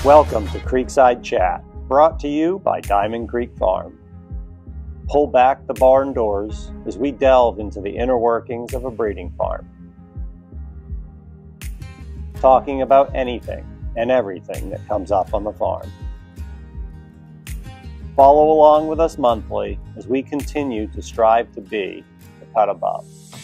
Welcome to Creekside Chat, brought to you by Diamond Creek Farm. Pull back the barn doors as we delve into the inner workings of a breeding farm. Talking about anything and everything that comes up on the farm. Follow along with us monthly as we continue to strive to be the pet above.